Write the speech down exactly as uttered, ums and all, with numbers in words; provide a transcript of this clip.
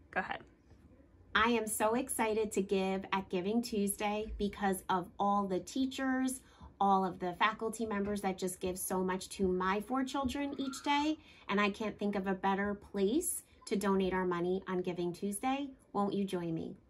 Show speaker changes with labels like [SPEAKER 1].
[SPEAKER 1] Go ahead.
[SPEAKER 2] I am so excited to give at Giving Tuesday because of all the teachers, all of the faculty members that just give so much to my four children each day. And I can't think of a better place to donate our money on Giving Tuesday. Won't you join me?